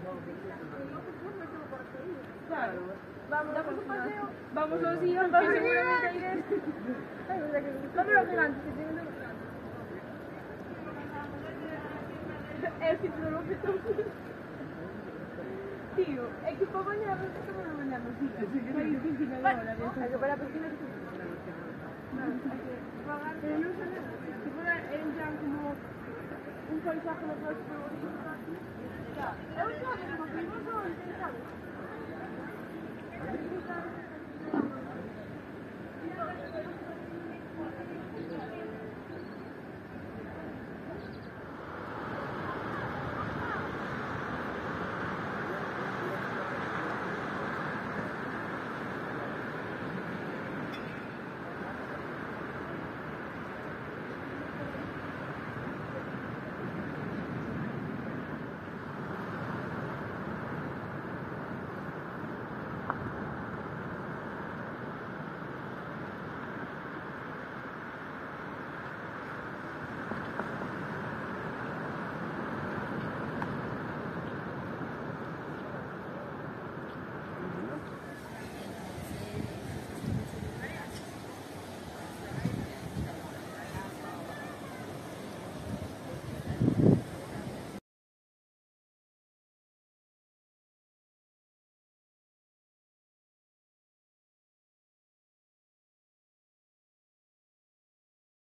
Claro. Vamos, damos un paseo. Vamos los días, vamos seguramente a ir a este. No, pero gigante, que tiene unos gigantes. El título lo que tío, es que para bañarnos es que para bañarnos, sí. Hay piscina de dólares. Hay que para la piscina no, hay que pagar. Pero no sé, si fuera en plan como un paisaje de otro bonito. Ya, es un viaje, como que no son interesados.